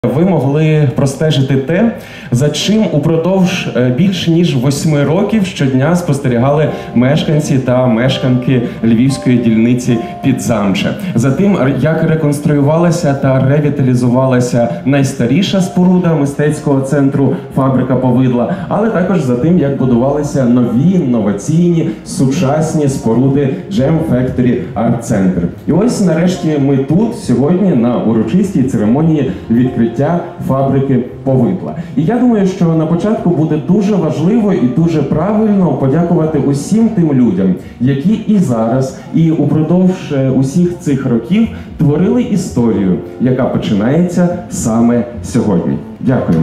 Ви могли простежити те, за чим упродовж більш ніж 8 років щодня спостерігали мешканці та мешканки львівської дільниці Підзамче. За тим, як реконструювалася та ревіталізувалася найстаріша споруда мистецького центру «Фабрика повидла», але також за тим, як будувалися нові, інноваційні, сучасні споруди Jam Factory Art Center. І ось нарешті ми тут сьогодні на урочистій церемонії відкриття фабрики повидла. І я думаю, що на початку буде дуже важливо і дуже правильно подякувати усім тим людям, які і зараз, і упродовж усіх цих років творили історію, яка починається саме сьогодні. Дякую.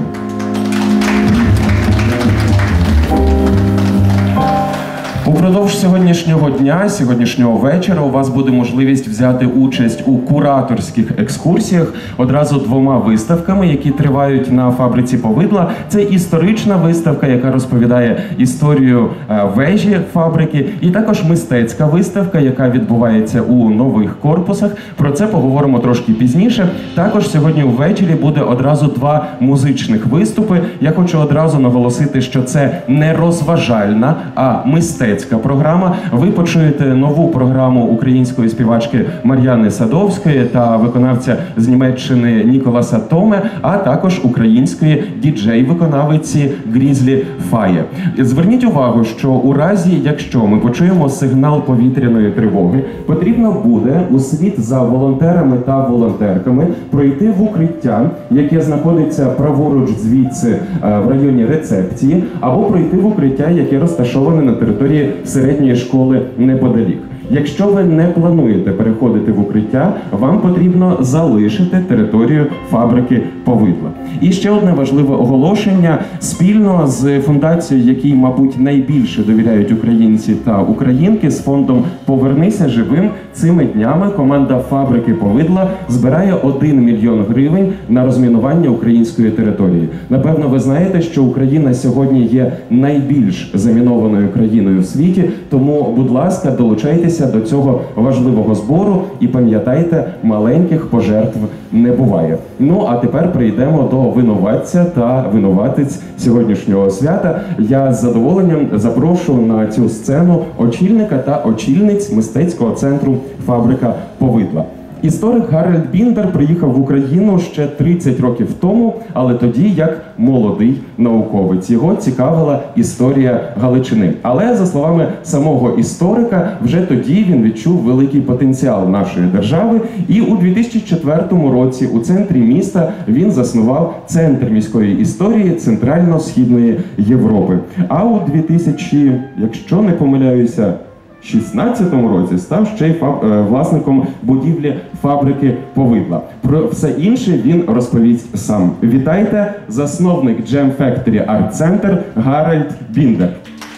Упродовж сьогоднішнього дня, сьогоднішнього вечора у вас буде можливість взяти участь у кураторських екскурсіях одразу 2 виставками, які тривають на фабриці повидла. Це історична виставка, яка розповідає історію вежі фабрики, і також мистецька виставка, яка відбувається у нових корпусах. Про це поговоримо трошки пізніше. Також сьогодні ввечері буде одразу 2 музичних виступи. Я хочу одразу наголосити, що це не розважальна, а мистецька програма. Ви почуєте нову програму української співачки Мар'яни Садовської та виконавця з Німеччини Ніколаса Томе, а також української діджей-виконавиці Грізлі Фає. Зверніть увагу, що у разі, якщо ми почуємо сигнал повітряної тривоги, потрібно буде услід за волонтерами та волонтерками пройти в укриття, яке знаходиться праворуч звідси в районі рецепції, або пройти в укриття, яке розташоване на території середньої школи неподалік. Якщо ви не плануєте переходити в укриття, вам потрібно залишити територію фабрики повидла. І ще одне важливе оголошення. Спільно з фундацією, якій, мабуть, найбільше довіряють українці та українки, з фондом «Повернися живим», цими днями команда фабрики повидла збирає 1 мільйон гривень на розмінування української території. Напевно, ви знаєте, що Україна сьогодні є найбільш замінованою країною в світі, тому, будь ласка, долучайтеся до цього важливого збору і пам'ятайте, маленьких пожертв не буває. Ну, а тепер перейдемо до винуватця та винуватиць сьогоднішнього свята. Я з задоволенням запрошую на цю сцену очільника та очільниць мистецького центру «Фабрика повидла». Історик Гарольд Біндер приїхав в Україну ще 30 років тому, але тоді як молодий науковець. Його цікавила історія Галичини. Але, за словами самого історика, вже тоді він відчув великий потенціал нашої держави, і у 2004 році у центрі міста він заснував Центр міської історії Центрально-Східної Європи. А у 2000, якщо не помиляюся, 2016 році став ще й власником будівлі фабрики повидла. Про все інше він розповість сам. Вітайте, засновник Jam Factory Art Center Гарольд Біндер.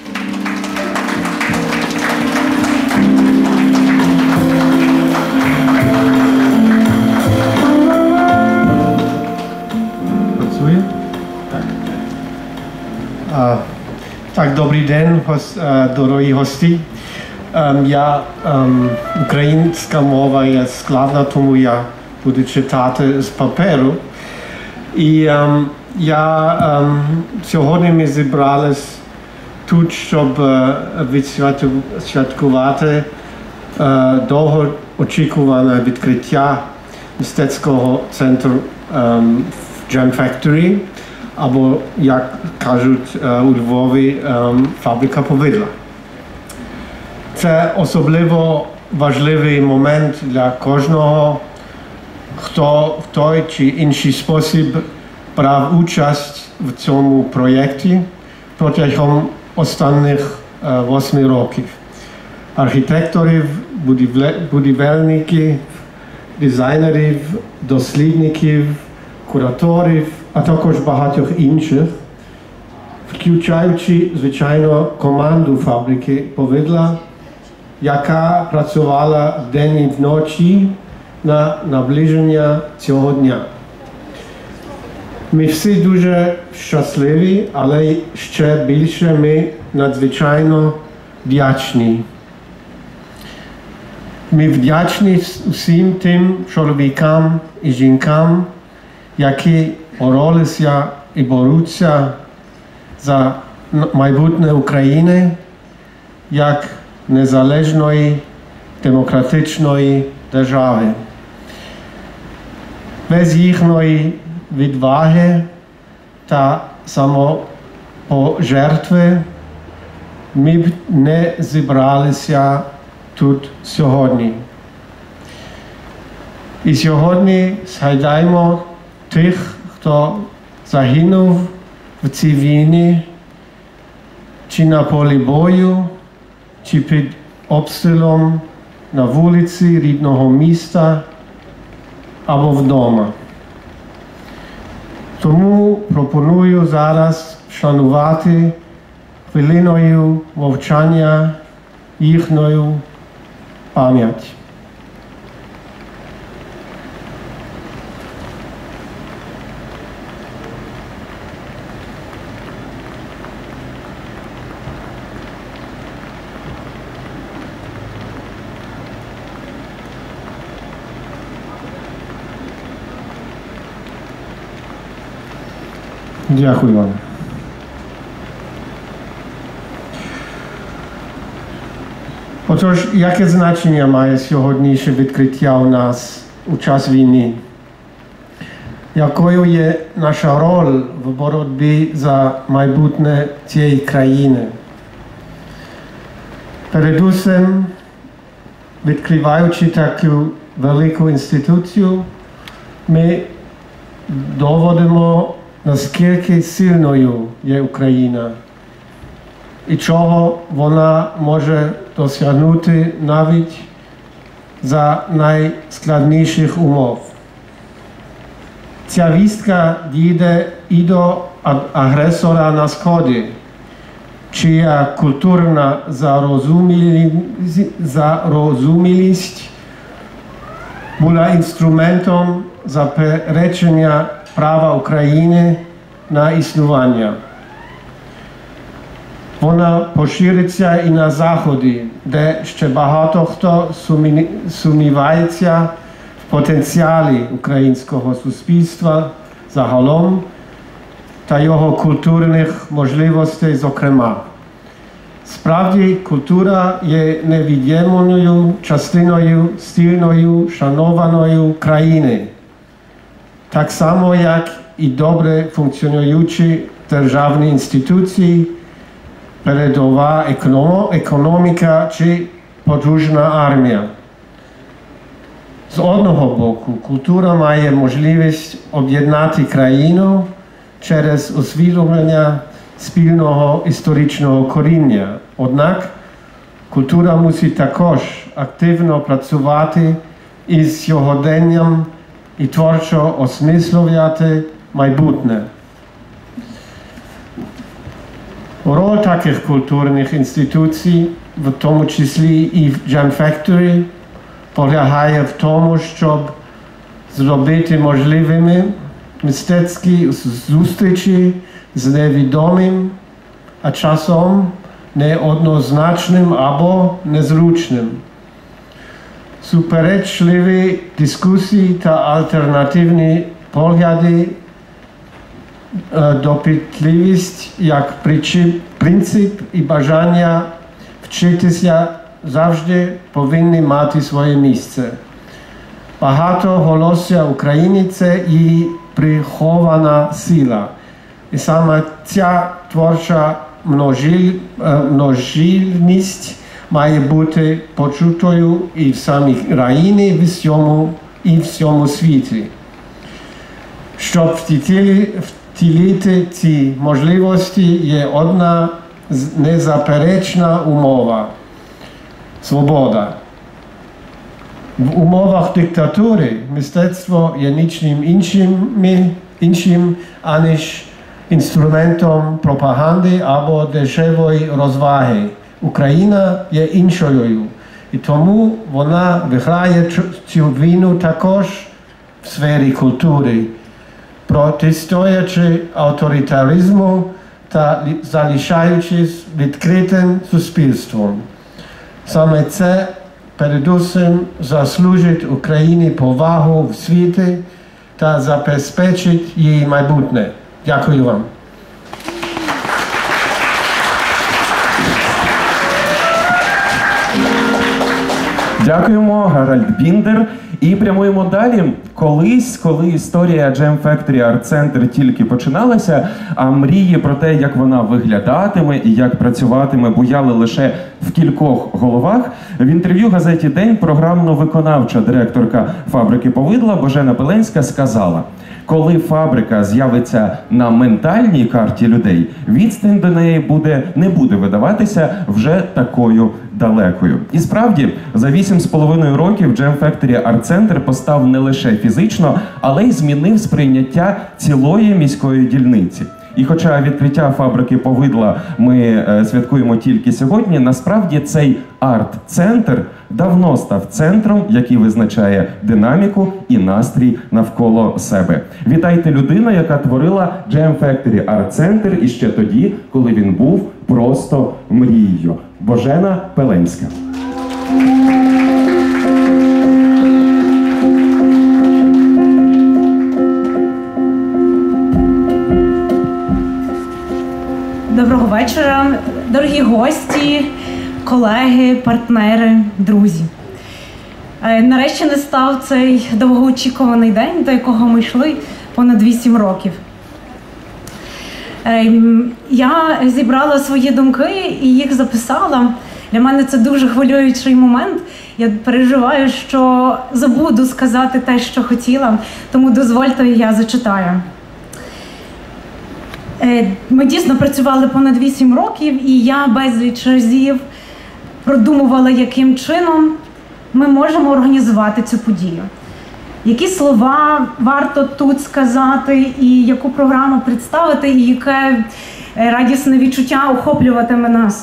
Працює? Так. Так, добрий день, дорогі гості. Українська мова є складна, тому я буду читати з паперу. І сьогодні ми зібрались тут, щоб відсвяткувати довго очікуване відкриття мистецького центру Jam Factory, або, як кажуть у Львові, фабрика повидла. Це особливо важливий момент для кожного, хто в той чи інший спосіб брав участь в цьому проєкті протягом останніх 8 років. Архітекторів, будівельників, дизайнерів, дослідників, кураторів, а також багатьох інших, включаючи, звичайно, команду фабрики повидла, яка працювала вдень і вночі на наближення цього дня. Ми всі дуже щасливі, але ще більше ми надзвичайно вдячні. Ми вдячні усім тим чоловікам і жінкам, які боролися і борються за майбутнє України як незалежної демократичної держави. Без їхньої відваги та самопожертви ми б не зібралися тут сьогодні. І сьогодні згадаймо тих, хто загинув в цій війні, чи на полі бою, чи під обстрілом на вулиці рідного міста або вдома. Тому пропоную зараз вшанувати хвилиною мовчання їхню пам'ять. Дякую вам. Отож, яке значення має сьогоднішнє відкриття у нас у час війни? Якою є наша роль в боротьбі за майбутнє цієї країни? Передусім, відкриваючи таку велику інституцію, ми доводимо, наскільки сильною є Україна і чого вона може досягнути навіть за найскладніших умов. Ця вістка дійде і до агресора на Сході, чия культурна зарозумілість була інструментом заперечення права України на існування. Вона пошириться і на Заході, де ще багато хто сумнівається в потенціалі українського суспільства загалом та його культурних можливостей зокрема. Справді, культура є невід'ємною частиною стильної, шанованої країни. Так само, як і добре функціонуючі державні інституції, передова економіка чи потужна армія. З одного боку, культура має можливість об'єднати країну через усвідомлення спільного історичного коріння. Однак, культура мусить також активно працювати із сьогоденням і творчо осмислювати майбутнє. Роль таких культурних інституцій, в тому числі і в Jam Factory, полягає в тому, щоб зробити можливими мистецькі зустрічі з невідомим, а часом неоднозначним або незручним. Суперечливі дискусії та альтернативні погляди, допитливість як принцип і бажання вчитися завжди повинні мати своє місце. Багатоголосся України – це її прихована сила. І саме ця творча множильність має бути почутою і в самій країні, і в всьому світі. Щоб втілити ці можливості, є одна незаперечна умова – свобода. В умовах диктатури мистецтво є нічим іншим, аніж інструментом пропаганди або дешевої розваги. Україна є іншою, і тому вона виграє цю війну також в сфері культури, протистоячи авторитаризму та залишаючись відкритим суспільством. Саме це передусім заслужить Україні повагу в світі та забезпечить її майбутнє. Дякую вам. Дякуємо, Гаральд Біндер. І прямуємо далі. Колись, коли історія Jam Factory Art Center тільки починалася, а мрії про те, як вона виглядатиме і як працюватиме, буяли лише в кількох головах, в інтерв'ю газеті «День» програмно-виконавча директорка фабрики повидла Божена Пеленська сказала: коли фабрика з'явиться на ментальній карті людей, відстань до неї не буде видаватися вже такою далекою. І справді, за 8,5 років Jam Factory Art Center постав не лише фізично, але й змінив сприйняття цілої міської дільниці. І хоча відкриття фабрики повидла ми святкуємо тільки сьогодні, насправді цей арт-центр давно став центром, який визначає динаміку і настрій навколо себе. Вітайте людину, яка творила Jam Factory Art Center іще тоді, коли він був просто мрією. Божена Пеленська. Доброго вечора, дорогі гості, колеги, партнери, друзі. Нарешті настав цей довгоочікуваний день, до якого ми йшли понад 8 років. Я зібрала свої думки і їх записала. Для мене це дуже хвилюючий момент. Я переживаю, що забуду сказати те, що хотіла, тому дозвольте, я зачитаю. Ми дійсно працювали понад 8 років, і я безліч разів продумувала, яким чином ми можемо організувати цю подію. Які слова варто тут сказати, і яку програму представити, і яке радісне відчуття охоплюватиме нас.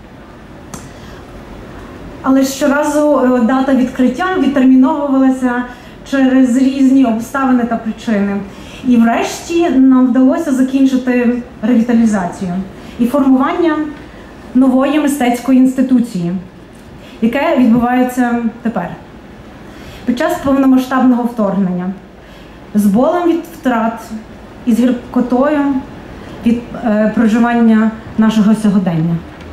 Але щоразу дата відкриття відтерміновувалася через різні обставини та причини. І врешті нам вдалося закінчити ревіталізацію і формування нової мистецької інституції, яке відбувається тепер. Під час повномасштабного вторгнення, з болем від втрат і з гіркотою від проживання нашого сьогодення.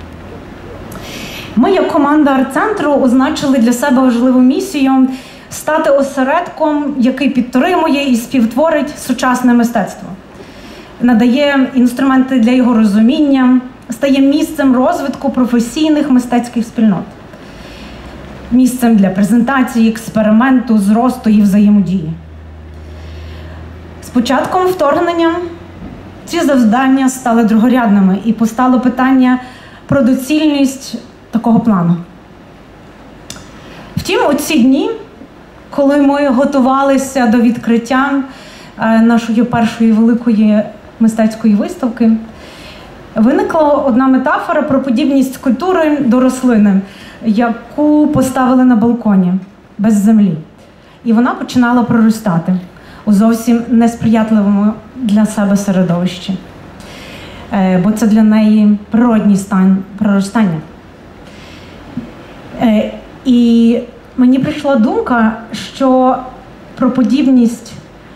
Ми, як команда арт-центру, означили для себе важливу місію стати осередком, який підтримує і співтворить сучасне мистецтво, надає інструменти для його розуміння, стає місцем розвитку професійних мистецьких спільнот, місцем для презентації, експерименту, зросту і взаємодії. З початком вторгнення ці завдання стали другорядними і постало питання про доцільність такого плану. Втім, у ці дні, коли ми готувалися до відкриття нашої першої великої мистецької виставки, виникла одна метафора про подібність культури до рослини, яку поставили на балконі, без землі. І вона починала проростати у зовсім несприятливому для себе середовищі, бо це для неї природній стан проростання. І мені прийшла думка, що про подібність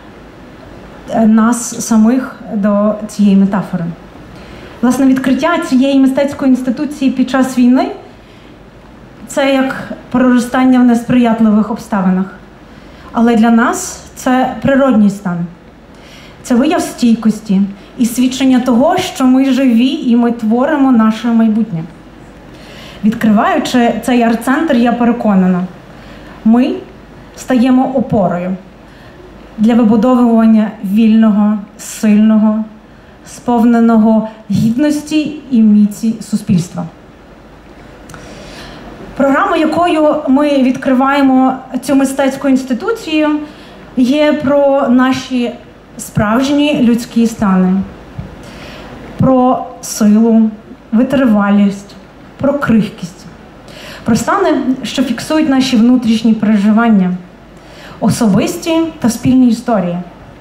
нас самих до цієї метафори. Власне, відкриття цієї мистецької інституції під час війни – це як проростання в несприятливих обставинах. Але для нас це природній стан. Це вияв стійкості і свідчення того, що ми живі і ми творимо наше майбутнє. Відкриваючи цей арт-центр, я переконана, ми стаємо опорою для вибудовування вільного, сильного, сповненого гідності і міці суспільства. Програма, якою ми відкриваємо цю мистецьку інституцію, є про наші справжні людські стани, про силу, витривалість, про крихкість, про стани, що фіксують наші внутрішні переживання, особисті та спільні історії,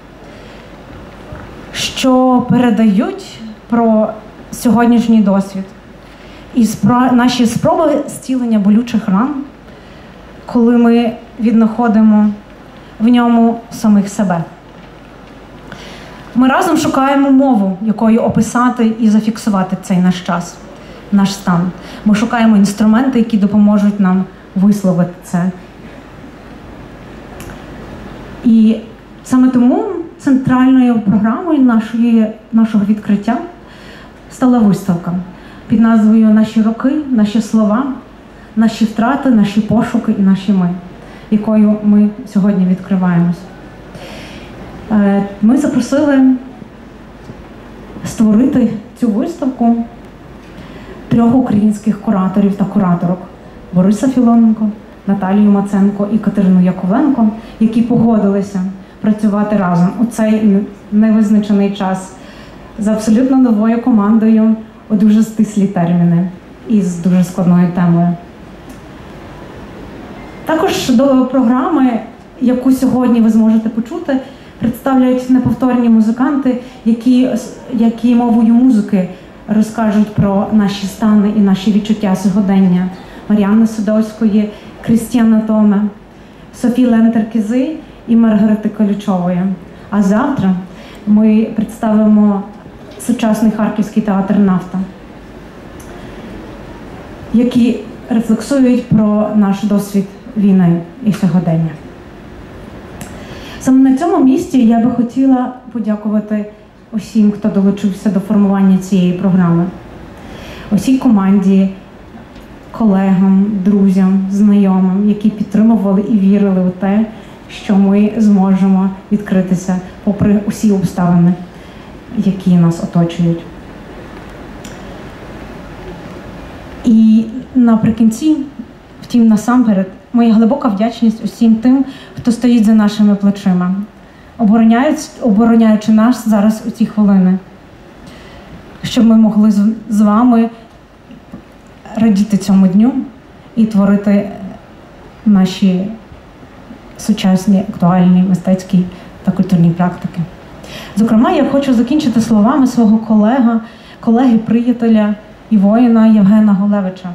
що передають про сьогоднішній досвід і наші спроби зцілення болючих ран, коли ми віднаходимо в ньому самих себе. Ми разом шукаємо мову, якою описати і зафіксувати цей наш час, наш стан. Ми шукаємо інструменти, які допоможуть нам висловити це. І саме тому центральною програмою нашого відкриття стала виставка під назвою «Наші роки, наші слова, наші втрати, наші пошуки і наші ми», якою ми сьогодні відкриваємось. Ми запросили створити цю виставку 3 українських кураторів та кураторок – Бориса Філоненко, Наталію Маценко і Катерину Яковенко, які погодилися працювати разом у цей невизначений час з абсолютно новою командою у дуже стислі терміни і з дуже складною темою. Також до програми, яку сьогодні ви зможете почути, представляють неповторні музиканти, які мовою музики розкажуть про наші стани і наші відчуття сьогодення. Мар'яни Судовської, Крістіана Томе, Софії Лентер-Кізи і Маргарити Колючової. А завтра ми представимо сучасний Харківський театр «Нафта», які рефлексують про наш досвід війни і сьогодення. Саме на цьому місці я би хотіла подякувати усім, хто долучився до формування цієї програми. Усій команді, колегам, друзям, знайомим, які підтримували і вірили у те, що ми зможемо відкритися попри усі обставини, які нас оточують. І наприкінці, втім насамперед, моя глибока вдячність усім тим, хто стоїть за нашими плечима, обороняючи нас зараз у ці хвилини, щоб ми могли з вами радіти цьому дню і творити наші сучасні, актуальні, мистецькі та культурні практики. Зокрема, я хочу закінчити словами свого колеги, приятеля і воїна Євгена Голевича,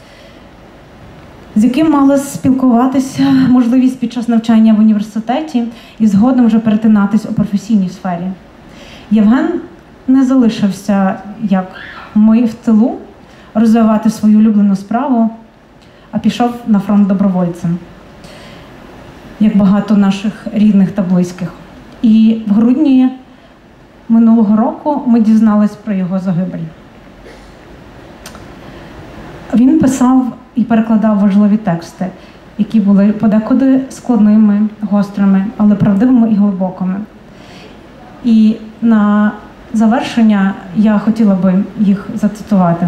з яким мали спілкуватися, можливість під час навчання в університеті і згодом вже перетинатись у професійній сфері. Євген не залишився, як ми, в тилу, розвивати свою улюблену справу, а пішов на фронт добровольцем, як багато наших рідних та близьких. І в грудні минулого року ми дізнались про його загибель. Він писав і перекладав важливі тексти, які були подекуди складними, гострими, але правдивими і глибокими. І на завершення я хотіла би їх зацитувати.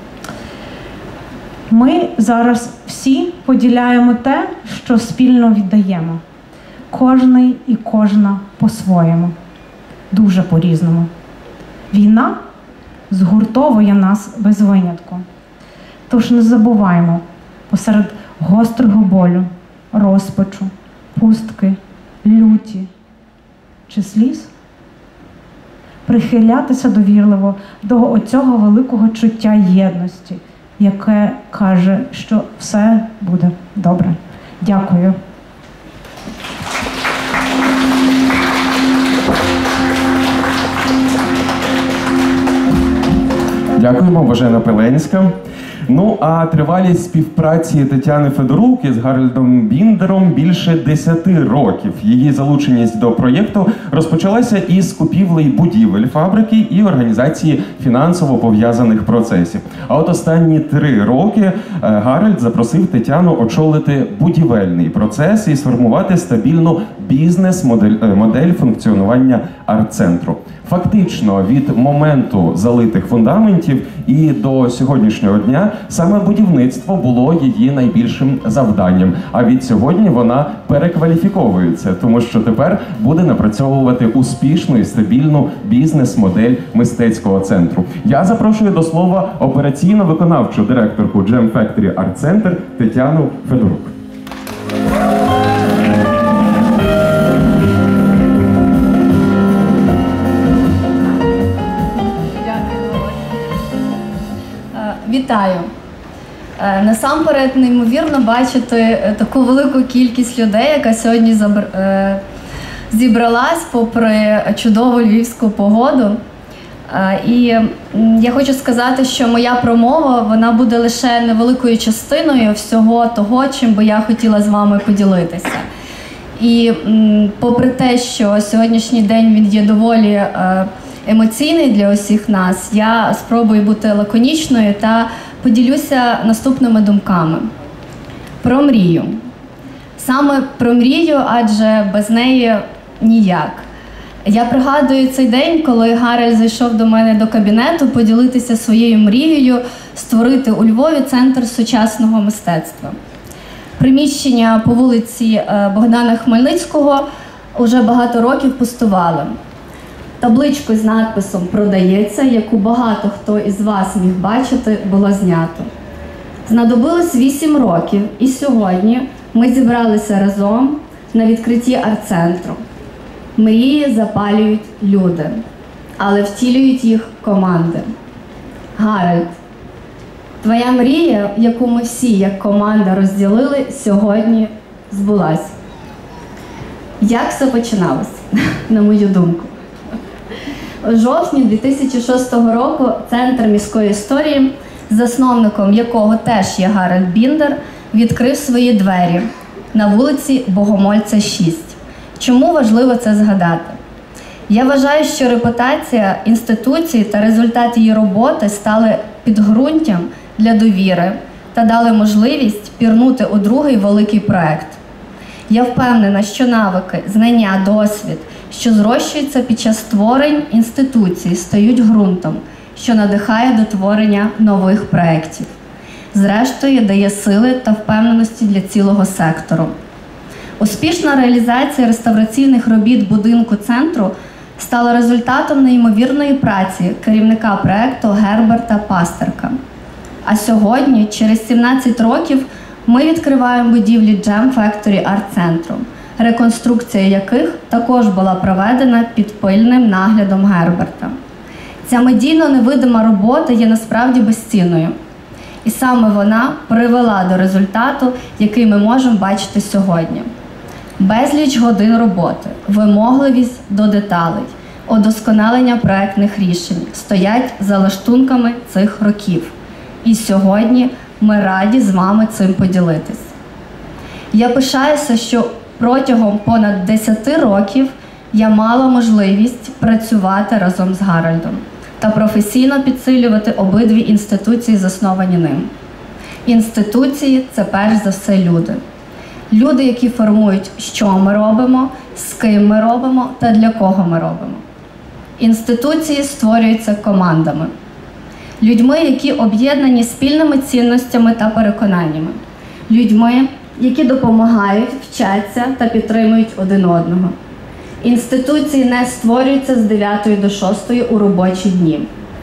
Ми зараз всі поділяємо те, що спільно віддаємо. Кожний і кожна по-своєму. Дуже по-різному. Війна згуртовує нас без винятку. Тож не забуваймо посеред гострого болю, розпачу, пустки, люті чи сліз прихилятися довірливо до оцього великого чуття єдності, яке каже, що все буде добре. Дякую. Дякуємо, Божена Пеленська. Ну, а тривалість співпраці Тетяни Федорук із Гарольдом Біндером більше 10 років. Її залученість до проєкту розпочалася із купівлі будівель фабрики і організації фінансово пов'язаних процесів. А от останні 3 роки Гарольд запросив Тетяну очолити будівельний процес і сформувати стабільну бізнес-модель функціонування арт-центру. Фактично, від моменту залитих фундаментів і до сьогоднішнього дня саме будівництво було її найбільшим завданням. А від сьогодні вона перекваліфіковується, тому що тепер буде напрацьовувати успішну і стабільну бізнес-модель мистецького центру. Я запрошую до слова операційно-виконавчу директорку Jam Factory Art Center Тетяну Федорук. Вітаю! Насамперед, неймовірно бачити таку велику кількість людей, яка сьогодні зібралась попри чудову львівську погоду. І я хочу сказати, що моя промова, вона буде лише невеликою частиною всього того, чим би я хотіла з вами поділитися. І попри те, що сьогоднішній день він є доволі емоційний для усіх нас, я спробую бути лаконічною та поділюся наступними думками. Про мрію. Саме про мрію, адже без неї ніяк. Я пригадую цей день, коли Гаральд зайшов до мене до кабінету поділитися своєю мрією створити у Львові центр сучасного мистецтва. Приміщення по вулиці Богдана Хмельницького уже багато років пустували. Табличку з надписом «Продається», яку багато хто із вас міг бачити, було знято. Знадобилось 8 років, і сьогодні ми зібралися разом на відкритті арт-центру. Мрії запалюють люди, але втілюють їх команди. Гаральд, твоя мрія, яку ми всі як команда розділили, сьогодні збулась. Як все починалось, на мою думку? У жовтні 2006 року Центр міської історії, засновником якого теж є Гаральд Біндер, відкрив свої двері на вулиці Богомольця, 6. Чому важливо це згадати? Я вважаю, що репутація інституції та результат її роботи стали підґрунтям для довіри та дали можливість пірнути у другий великий проект. Я впевнена, що навики, знання, досвід, що зрощуються під час створень інституцій, стають ґрунтом, що надихає до творення нових проєктів. Зрештою, дає сили та впевненості для цілого сектору. Успішна реалізація реставраційних робіт будинку центру стала результатом неймовірної праці керівника проєкту Герберта Пастерка. А сьогодні, через 17 років, ми відкриваємо будівлі Gem Factory арт-центру, реконструкція яких також була проведена під пильним наглядом Герберта. Ця медійно-невидима робота є насправді безцінною. І саме вона привела до результату, який ми можемо бачити сьогодні. Безліч годин роботи, вимогливість до деталей, удосконалення проектних рішень стоять за лаштунками цих років. І сьогодні ми раді з вами цим поділитись. Я пишаюся, що протягом понад 10 років я мала можливість працювати разом з Гаральдом та професійно підсилювати обидві інституції, засновані ним. Інституції – це перш за все люди. Люди, які формують, що ми робимо, з ким ми робимо та для кого ми робимо. Інституції створюються командами. Людьми, які об'єднані спільними цінностями та переконаннями. Людьми, які допомагають, вчаться та підтримують один одного. Інституції не створюються з 9 до 6 у робочі дні.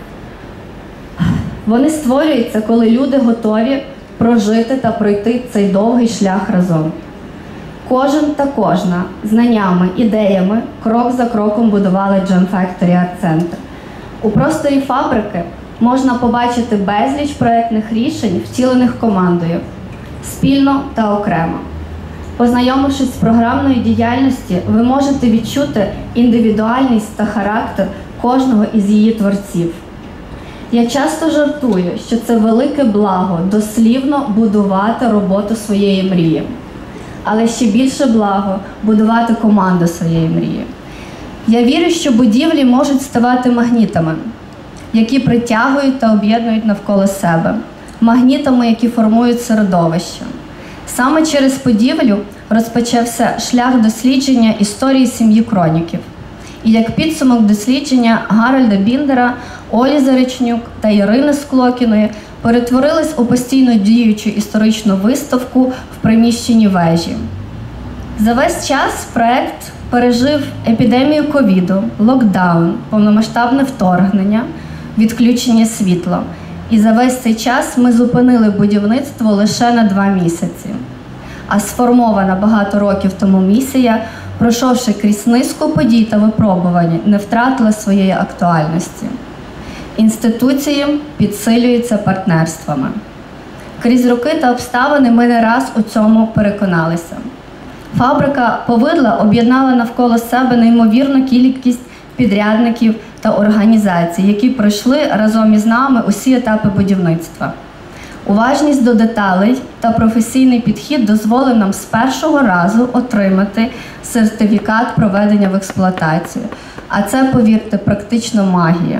Вони створюються, коли люди готові прожити та пройти цей довгий шлях разом. Кожен та кожна знаннями, ідеями, крок за кроком будували Gem Factory арт-центр. У просторі фабрики можна побачити безліч проєктних рішень, втілених командою, спільно та окремо. Познайомившись з програмною діяльністю, ви можете відчути індивідуальність та характер кожного із її творців. Я часто жартую, що це велике благо дослівно будувати роботу своєї мрії. Але ще більше благо будувати команду своєї мрії. Я вірю, що будівлі можуть ставати магнітами, які притягують та об'єднують навколо себе. Магнітами, які формують середовище. Саме через будівлю розпочався шлях дослідження історії сім'ї Кроніків. І як підсумок дослідження Гаральда Біндера, Олі Заречнюк та Ірини Склокіної перетворились у постійно діючу історичну виставку в приміщенні вежі. За весь час проект пережив епідемію ковіду, локдаун, повномасштабне вторгнення, відключення світла. І за весь цей час ми зупинили будівництво лише на 2 місяці. А сформована багато років тому місія, пройшовши крізь низку подій та випробувань, не втратила своєї актуальності. Інституції підсилюються партнерствами. Крізь роки та обставини ми не раз у цьому переконалися. Фабрика повидла об'єднала навколо себе неймовірну кількість підрядників та організацій, які пройшли разом із нами усі етапи будівництва. Уважність до деталей та професійний підхід дозволив нам з першого разу отримати сертифікат проведення в експлуатацію. А це, повірте, практично магія.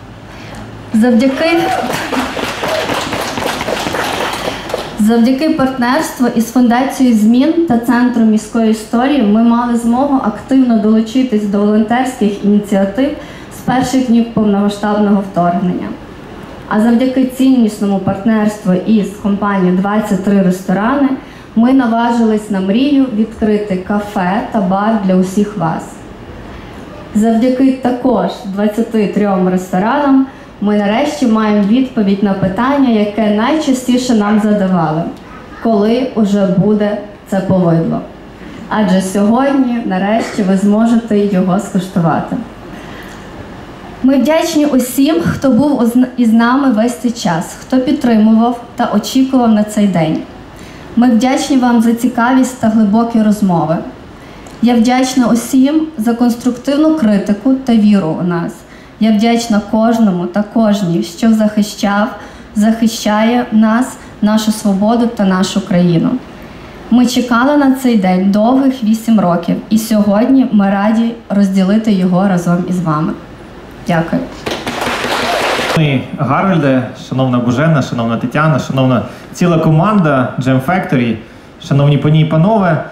Завдяки партнерству із Фундацією змін та Центром міської історії ми мали змогу активно долучитись до волонтерських ініціатив з перших днів повномасштабного вторгнення. А завдяки ціннісному партнерству із компанією «23 ресторани» ми наважились на мрію відкрити кафе та бар для усіх вас. Завдяки також 23 ресторанам ми нарешті маємо відповідь на питання, яке найчастіше нам задавали – коли уже буде це повидло? Адже сьогодні, нарешті, ви зможете його скуштувати. Ми вдячні усім, хто був із нами весь цей час, хто підтримував та очікував на цей день. Ми вдячні вам за цікавість та глибокі розмови. Я вдячна усім за конструктивну критику та віру у нас. Я вдячна кожному та кожній, що захищає нас, нашу свободу та нашу країну. Ми чекали на цей день довгих 8 років, і сьогодні ми раді розділити його разом із вами. Дякую. Шановний Гарольде, шановна Божена, шановна Тетяна, шановна ціла команда Jam Factory, шановні пані і панове.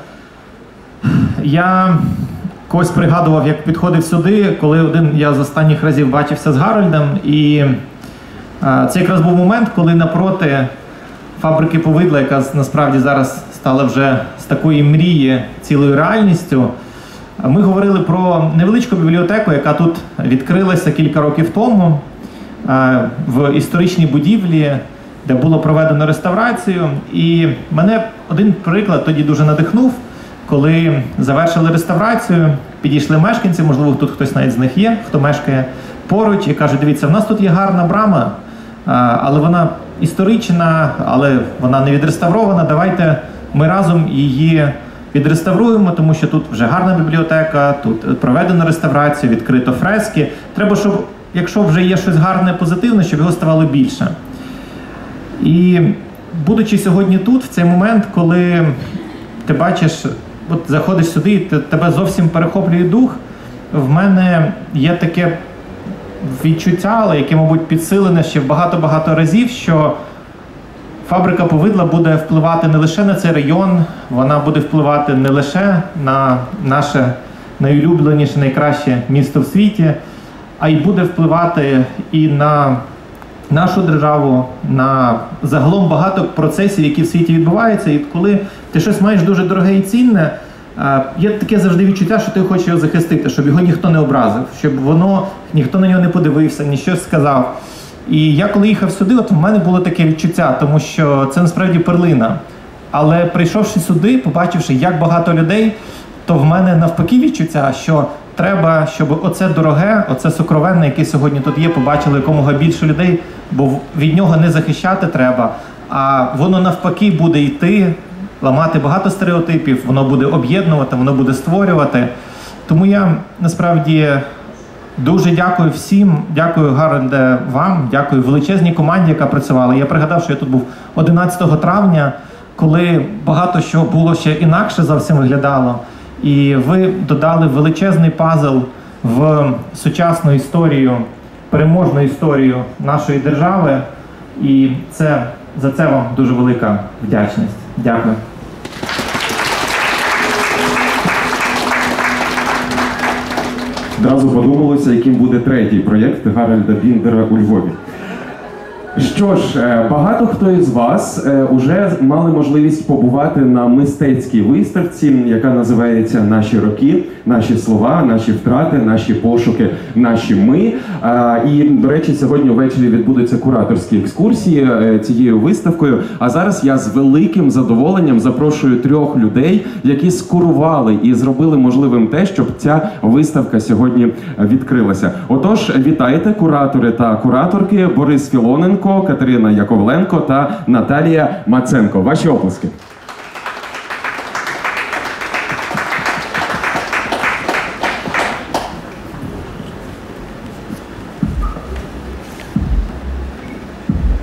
Я когось пригадував, як підходив сюди, коли один я з останніх разів бачився з Гарольдом. І це якраз був момент, коли напроти фабрики повидла, яка насправді зараз стала вже з такої мрії цілою реальністю, ми говорили про невеличку бібліотеку, яка тут відкрилася кілька років тому в історичній будівлі, де було проведено реставрацію. І мене один приклад тоді дуже надихнув, коли завершили реставрацію, підійшли мешканці, можливо, тут хтось навіть з них є, хто мешкає поруч, і каже: дивіться, в нас тут є гарна брама, але вона історична, але вона не відреставрована, давайте ми разом її відреставруємо, тому що тут вже гарна бібліотека, тут проведено реставрацію, відкрито фрески. Треба, щоб, якщо вже є щось гарне, позитивне, щоб його ставало більше. І будучи сьогодні тут, в цей момент, коли ти бачиш, от заходиш сюди, і тебе зовсім перехоплює дух, в мене є таке відчуття, але яке, мабуть, підсилене ще багато-багато разів, що фабрика повидла буде впливати не лише на цей район, вона буде впливати не лише на наше найулюбленіше, найкраще місто в світі, а й буде впливати і на нашу державу, на загалом багато процесів, які в світі відбуваються. І коли ти щось маєш дуже дороге і цінне, є таке завжди відчуття, що ти хочеш його захистити, щоб його ніхто не образив, щоб ніхто на нього не подивився, ні щось сказав. І я коли їхав сюди, от в мене було таке відчуття, тому що це насправді перлина. Але прийшовши сюди, побачивши, як багато людей, то в мене навпаки відчуття, що треба, щоб оце дороге, оце сокровенне, яке сьогодні тут є, побачили якомога більше людей, бо від нього не захищати треба, а воно навпаки буде йти, ламати багато стереотипів, воно буде об'єднувати, воно буде створювати. Тому я насправді дуже дякую всім, дякую, Гарольде, вам, дякую величезній команді, яка працювала. Я пригадав, що я тут був 11 травня, коли багато що було ще інакше зовсім виглядало. І ви додали величезний пазл в сучасну історію, переможну історію нашої держави. І за це вам дуже велика вдячність. Дякую. Одразу подумалося, яким буде третій проєкт Гарольда Біндера у Львові. Що ж, багато хто із вас уже мали можливість побувати на мистецькій виставці, яка називається «Наші роки, наші слова, наші втрати, наші пошуки, наші ми». І, до речі, сьогодні ввечері відбудуться кураторські екскурсії цією виставкою. А зараз я з великим задоволенням запрошую 3 людей, які скурували і зробили можливим те, щоб ця виставка сьогодні відкрилася. Отож, вітайте, куратори та кураторки Борис Філоненко, Катерина Яковленко та Наталія Маценко. Ваші оплески.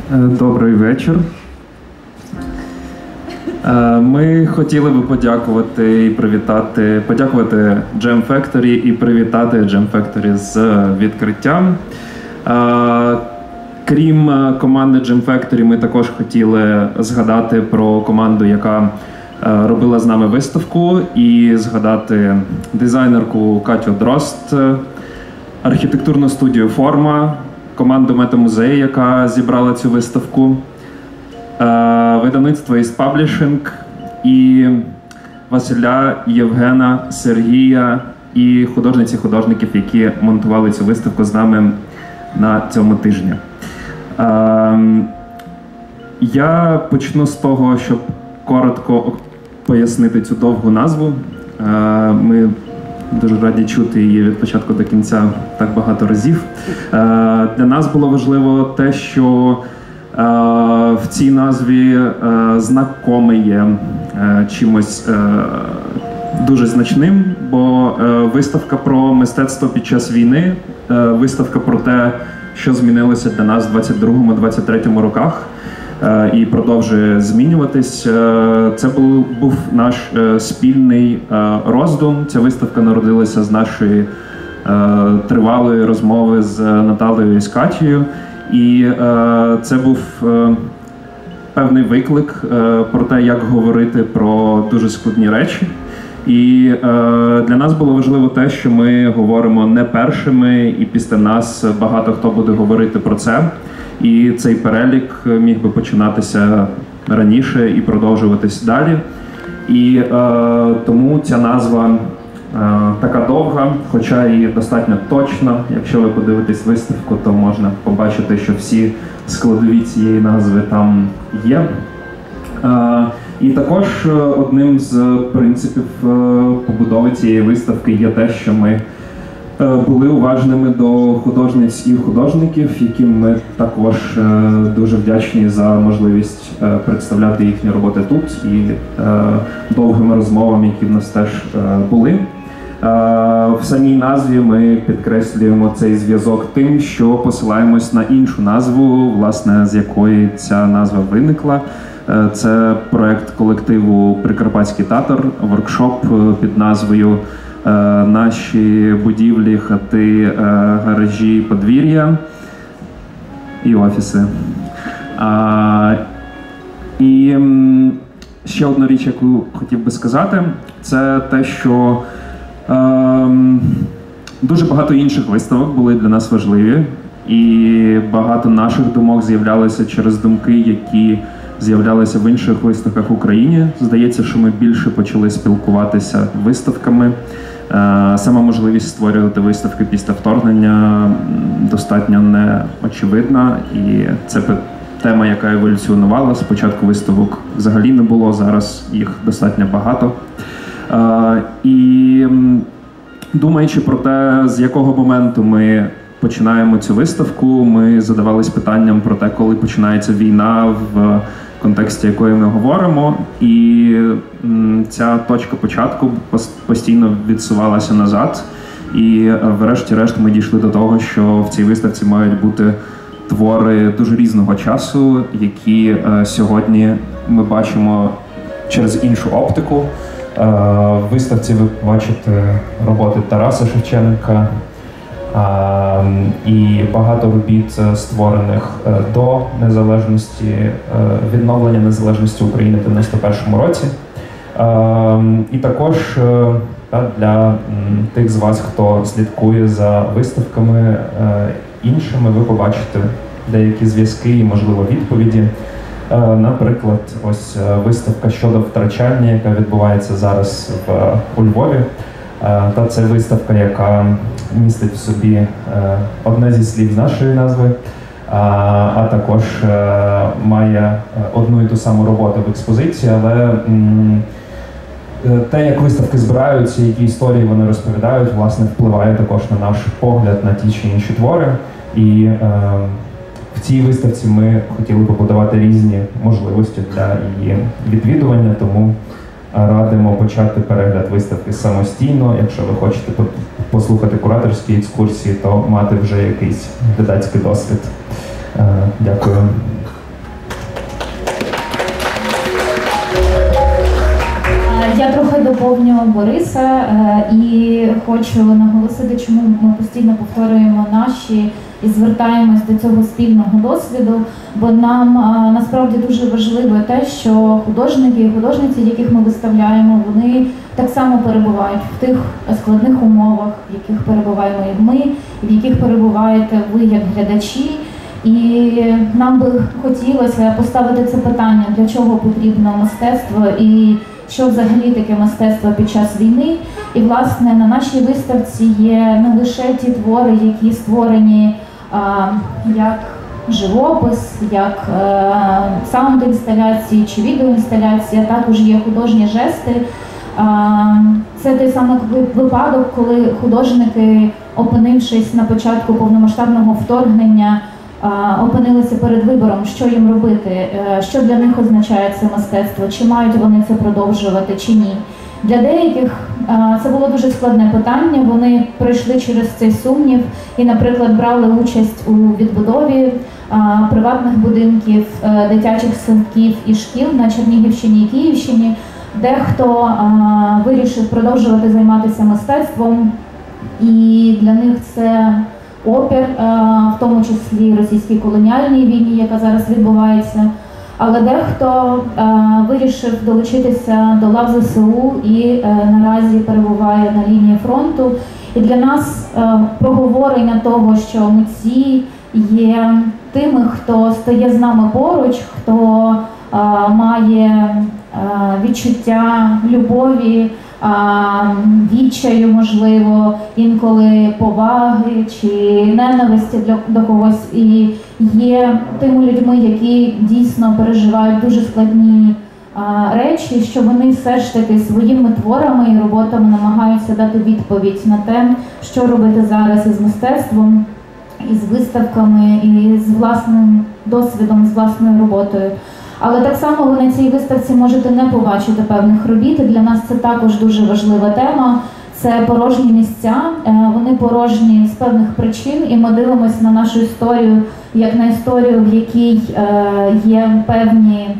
Добрий вечір. Ми хотіли би подякувати Jam Factory і привітати Jam Factory з відкриттям. Крім команди Jam Factory, ми також хотіли згадати про команду, яка робила з нами виставку, і згадати дизайнерку Катю Дрозд, архітектурну студію «Форма», команду Метамузей, яка зібрала цю виставку, видавництво «Із Publishing» і Василя, Євгена, Сергія і художників, які монтували цю виставку з нами на цьому тижні. Я почну з того, щоб коротко пояснити цю довгу назву. Ми дуже раді чути її від початку до кінця так багато разів. Для нас було важливо те, що в цій назві знакоме є чимось дуже значним, бо виставка про мистецтво під час війни, виставка про те, що змінилося для нас в 22-23 роках і продовжує змінюватись. Це був наш спільний роздум. Ця виставка народилася з нашої тривалої розмови з Наталею і з Катєю. І це був певний виклик про те, як говорити про дуже складні речі. І для нас було важливо те, що ми говоримо не першими, і після нас багато хто буде говорити про це. І цей перелік міг би починатися раніше і продовжуватись далі. І тому ця назва така довга, хоча і достатньо точна. Якщо ви подивитесь виставку, то можна побачити, що всі складові цієї назви там є. І також одним з принципів побудови цієї виставки є те, що ми були уважними до художниць і художників, яким ми також дуже вдячні за можливість представляти їхні роботи тут і довгими розмовами, які в нас теж були. В самій назві ми підкреслюємо цей зв'язок тим, що посилаємось на іншу назву, власне, з якої ця назва виникла. Це проект колективу «Прикарпатський татар», воркшоп під назвою «Наші будівлі, хати, гаражі, подвір'я і офіси». І ще одна річ, яку хотів би сказати, це те, що дуже багато інших виставок були для нас важливі, і багато наших думок з'являлися через думки, які з'являлися в інших виставках в Україні. Здається, що ми більше почали спілкуватися виставками. Сама можливість створювати виставки після вторгнення достатньо неочевидна, і це тема, яка еволюціонувала. Спочатку виставок взагалі не було, зараз їх достатньо багато. І думаючи про те, з якого моменту ми починаємо цю виставку, ми задавались питанням про те, коли починається війна, в контексті якої ми говоримо, і ця точка початку постійно відсувалася назад. І врешті-решт ми дійшли до того, що в цій виставці мають бути твори дуже різного часу, які сьогодні ми бачимо через іншу оптику. В виставці ви бачите роботи Тараса Шевченка і багато робіт, створених до незалежності, відновлення незалежності України в 91-му році. І також для тих з вас, хто слідкує за виставками іншими, ви побачите деякі зв'язки і, можливо, відповіді. Наприклад, ось виставка щодо втрачання, яка відбувається зараз у Львові. Та це виставка, яка містить в собі одне зі слів з нашої назви, а також має одну і ту саму роботу в експозиції, але те, як виставки збираються, які історії вони розповідають, власне, впливає також на наш погляд на ті чи інші твори. І в цій виставці ми хотіли побудувати різні можливості для її відвідування, тому радимо почати перегляд виставки самостійно. Якщо ви хочете послухати кураторські екскурсії, то мати вже якийсь глядацький досвід. Дякую. Я трохи доповню Бориса і хочу наголосити, чому ми постійно повторюємо наші і звертаємось до цього спільного досвіду, бо нам насправді дуже важливо те, що художники і художниці, яких ми виставляємо, вони так само перебувають в тих складних умовах, в яких перебуваємо і ми, в яких перебуваєте ви як глядачі. І нам би хотілося поставити це питання, для чого потрібно мистецтво і що взагалі таке мистецтво під час війни. І, власне, на нашій виставці є не лише ті твори, які створені як живопис, як саунд-інсталяції чи відеоінсталяції, а також є художні жести. Це той самий випадок, коли художники, опинившись на початку повномасштабного вторгнення, опинилися перед вибором, що їм робити, що для них означає це мистецтво, чи мають вони це продовжувати, чи ні. Для деяких це було дуже складне питання, вони пройшли через цей сумнів і, наприклад, брали участь у відбудові приватних будинків, дитячих садків і шкіл на Чернігівщині і Київщині. Дехто вирішив продовжувати займатися мистецтвом, і для них це опір, в тому числі російській колоніальній війні, яка зараз відбувається. Але дехто вирішив долучитися до лав ЗСУ і наразі перебуває на лінії фронту. І для нас проговорення того, що митці є тими, хто стає з нами поруч, хто має відчуття любові, відчаю, можливо, інколи поваги чи ненависті до когось, і є тими людьми, які дійсно переживають дуже складні речі, що вони все ж таки своїми творами і роботами намагаються дати відповідь на те, що робити зараз із мистецтвом, із виставками, і з власним досвідом, з власною роботою. Але так само ви на цій виставці можете не побачити певних робіт, і для нас це також дуже важлива тема. Це порожні місця, вони порожні з певних причин, і ми дивимося на нашу історію як на історію, в якій є певні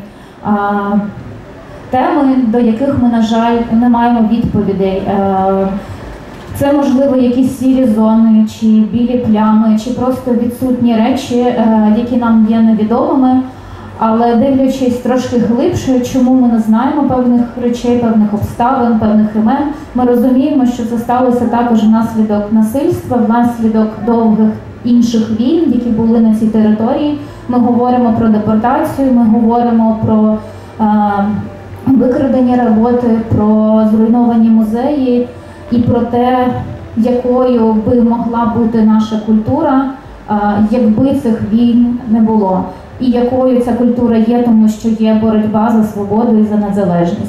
теми, до яких ми, на жаль, не маємо відповідей. Це, можливо, якісь сірі зони, чи білі плями, чи просто відсутні речі, які нам є невідомими. Але дивлячись трошки глибше, чому ми не знаємо певних речей, певних обставин, певних імен, ми розуміємо, що це сталося також внаслідок насильства, внаслідок довгих інших війн, які були на цій території. Ми говоримо про депортацію, ми говоримо про викрадені роботи, про зруйновані музеї і про те, якою би могла бути наша культура, якби цих війн не було. І якою ця культура є, тому що є боротьба за свободу і за незалежність.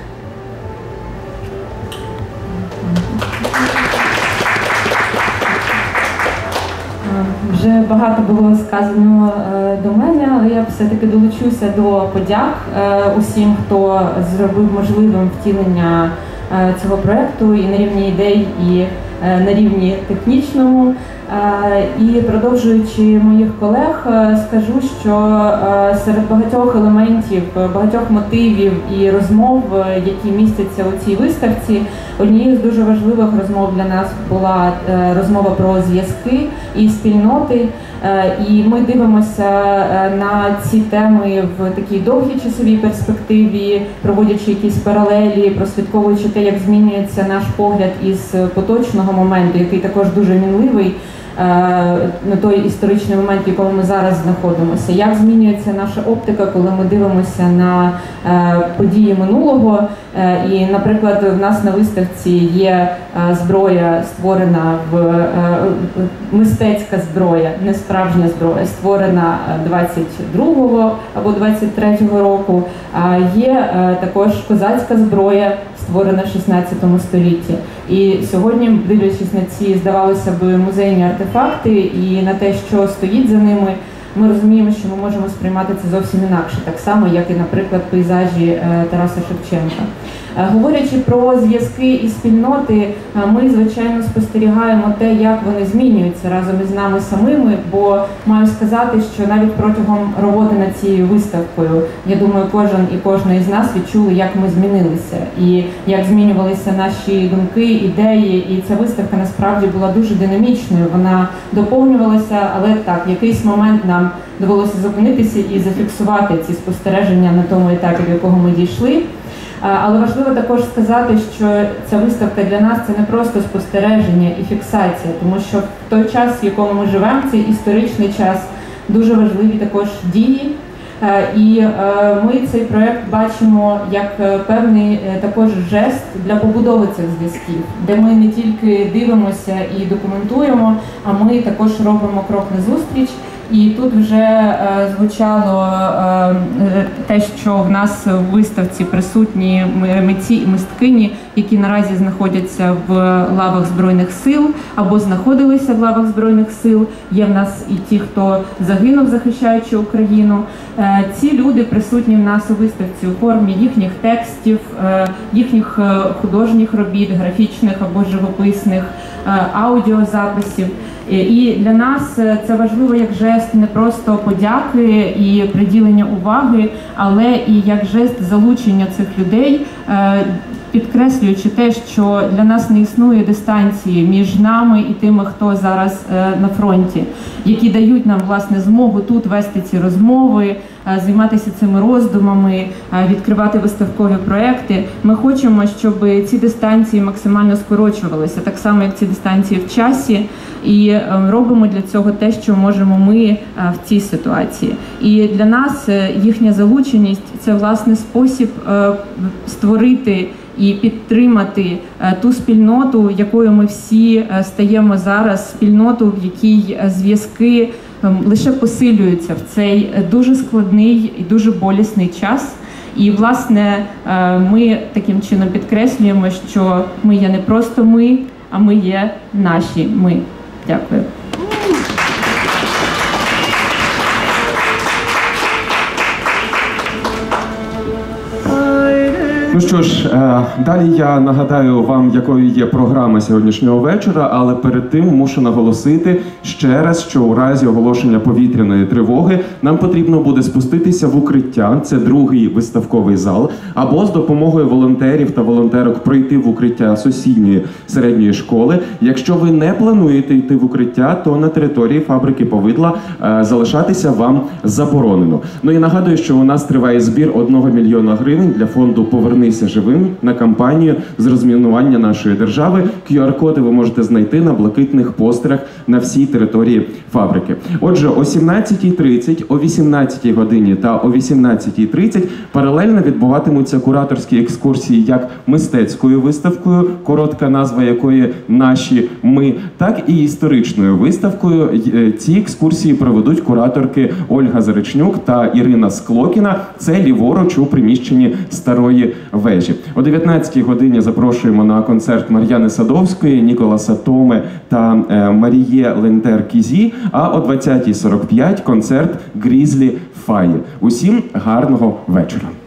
Вже багато було сказано до мене, але я все-таки долучуся до подяк усім, хто зробив можливим втілення цього проєкту і на рівні ідей, і на рівні технічному. І продовжуючи моїх колег, скажу, що серед багатьох елементів, багатьох мотивів і розмов, які містяться у цій виставці, однією з дуже важливих розмов для нас була розмова про зв'язки і спільноти. І ми дивимося на ці теми в такій довгій часовій перспективі, проводячи якісь паралелі, прослідковуючи те, як змінюється наш погляд із поточного моменту, який також дуже мінливий, на той історичний момент, в якому ми зараз знаходимося. Як змінюється наша оптика, коли ми дивимося на події минулого. І, наприклад, в нас на виставці є зброя, створена мистецька зброя, не справжня зброя, створена 22-го або 23-го року. Є також козацька зброя, створена в 16 столітті. І сьогодні, дивлячись на ці, здавалося б, музейні артефакти і на те, що стоїть за ними, ми розуміємо, що ми можемо сприймати це зовсім інакше, так само, як і, наприклад, пейзажі Тараса Шевченка. Говорячи про зв'язки і спільноти, ми, звичайно, спостерігаємо те, як вони змінюються разом із нами самими, бо маю сказати, що навіть протягом роботи над цією виставкою, я думаю, кожен і кожна із нас відчули, як ми змінилися, і як змінювалися наші думки, ідеї, і ця виставка насправді була дуже динамічною, вона доповнювалася, але так, в якийсь момент нам довелося зупинитися і зафіксувати ці спостереження на тому етапі, до якого ми дійшли. Але важливо також сказати, що ця виставка для нас – це не просто спостереження і фіксація, тому що в той час, в якому ми живемо, цей історичний час, дуже важливі також дії. І ми цей проєкт бачимо як певний також жест для побудови цих зв'язків, де ми не тільки дивимося і документуємо, а ми також робимо крок назустріч. І тут вже звучало те, що в нас в виставці присутні митці і мисткині, які наразі знаходяться в лавах Збройних сил або знаходилися в лавах Збройних сил. Є в нас і ті, хто загинув, захищаючи Україну. Ці люди присутні в нас у виставці у формі їхніх текстів, їхніх художніх робіт, графічних або живописних, аудіозаписів. І для нас це важливо як жест не просто подяки і приділення уваги, але і як жест залучення цих людей, підкреслюючи те, що для нас не існує дистанції між нами і тими, хто зараз на фронті, які дають нам, власне, змогу тут вести ці розмови, займатися цими роздумами, відкривати виставкові проекти. Ми хочемо, щоб ці дистанції максимально скорочувалися, так само, як ці дистанції в часі, і робимо для цього те, що можемо ми в цій ситуації. І для нас їхня залученість – це, власне, спосіб створити і підтримати ту спільноту, якою ми всі стаємо зараз, спільноту, в якій зв'язки лише посилюються в цей дуже складний і дуже болісний час. І, власне, ми таким чином підкреслюємо, що ми є не просто ми, а ми є наші ми. Дякую. Ну що ж, далі я нагадаю вам, якою є програма сьогоднішнього вечора, але перед тим мушу наголосити ще раз, що у разі оголошення повітряної тривоги нам потрібно буде спуститися в укриття, це другий виставковий зал, або з допомогою волонтерів та волонтерок пройти в укриття сусідньої середньої школи. Якщо ви не плануєте йти в укриття, то на території фабрики повидла залишатися вам заборонено. Ну і нагадую, що у нас триває збір 1 мільйона гривень для фонду «Повернися живим» на кампанію з розмінування нашої держави. QR-коди ви можете знайти на блакитних постерах на всій території фабрики. Отже, о 17:30, о 18 годині та о 18:30 паралельно відбуватимуться кураторські екскурсії як мистецькою виставкою, коротка назва якої «Наші ми», так і історичною виставкою. Ці екскурсії проведуть кураторки Ольга Заречнюк та Ірина Склокіна. Це ліворуч у приміщенні Старої вежі. О 19-й годині запрошуємо на концерт Мар'яни Садовської, Ніколаса Томе та Маріє Лентер-Кізі, а о 20:45 концерт Грізлі Фаї. Усім гарного вечора.